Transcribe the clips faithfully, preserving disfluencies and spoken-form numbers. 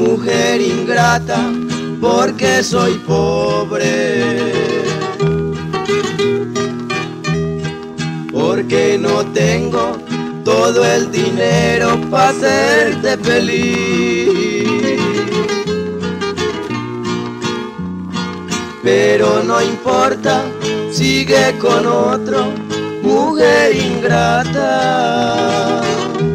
mujer ingrata, porque soy pobre, porque no tengo todo el dinero para hacerte feliz. Pero no importa, sigue con otro, mujer ingrata,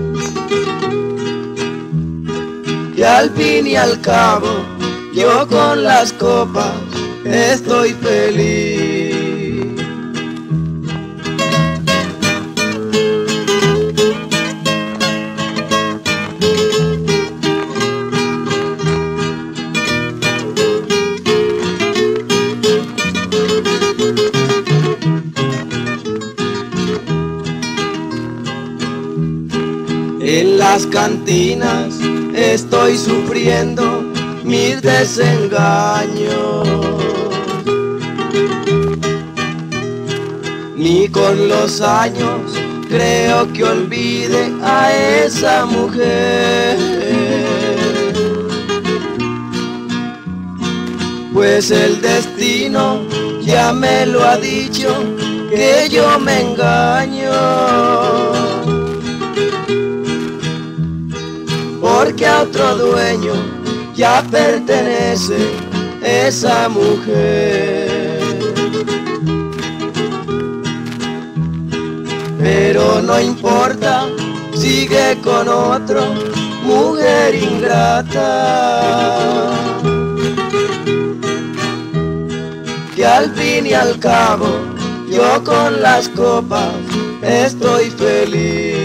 que al fin y al cabo yo con las copas estoy feliz. En las cantinas estoy sufriendo mis desengaños, ni con los años creo que olvide a esa mujer, pues el destino ya me lo ha dicho que yo me engaño, porque a otro dueño ya pertenece esa mujer. Pero no importa, sigue con otro, mujer ingrata, que al fin y al cabo yo con las copas estoy feliz.